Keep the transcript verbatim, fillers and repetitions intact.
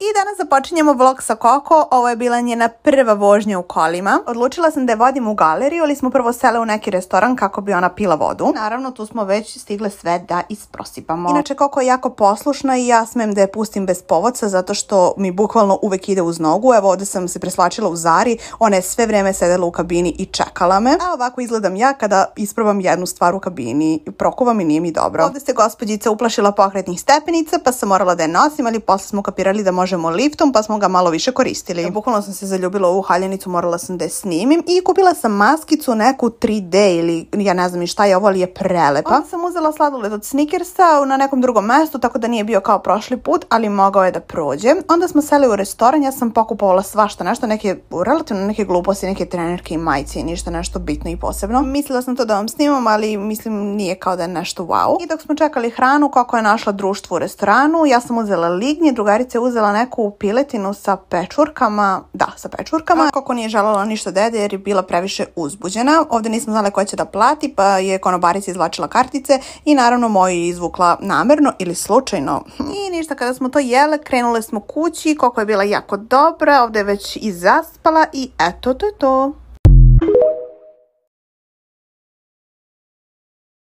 I danas započinjemo vlog sa Koko. Ovo je bila njena prva vožnja u kolima. Odlučila sam da je vodim u galeriju, ali smo prvo sele u neki restoran kako bi ona pila vodu. Naravno, tu smo već stigle sve da isprosipamo. Inače, Koko je jako poslušna i ja smem da je pustim bez povodca zato što mi bukvalno uvek ide uz nogu. Evo, ovde sam se preslačila u Zari, ona je sve vreme sedela u kabini i čekala me. A ovako izgledam ja kada isprobam jednu stvar u kabini, prokuvam i nije mi dobro. Ovde se gospođica uplašila pokretnih stepenica, pa sam morala da je nosim, ali posle smo kapirali da možemo liftom, pa smo ga malo više koristili. Ja, bukvalno sam se zaljubila u ovu haljenicu, morala sam da je snimim i kupila sam maskicu neku tri D ili ja ne znam ni šta je ovo, ali je prelepa. Onda sam uzela sladoled od Snickersa na nekom drugom mestu, tako da nije bio kao prošli put, ali mogao je da prođe. Onda smo seli u restoran, ja sam pokupovala svašta nešto, neke relativno neke gluposti, neke trenerke i majice i ništa nešto bitno i posebno. Mislila sam to da vam snimam, ali mislim nije kao da je nešto wow. I dok smo čekali hranu, Koko je našla društvo u restoranu, ja sam uzela lignje, drugarica je uzela neku piletinu sa pečurkama, da, sa pečurkama. Koko nije želela ništa da jede jer je bila previše uzbuđena. Ovde nisam znala ko će da plati, pa je konobarica izvlačila kartice i naravno moju je izvukla namerno ili slučajno. I ništa, kada smo to jele, krenule smo kući, Koko je bila jako dobra, ovde je već i zaspala i eto, to je to.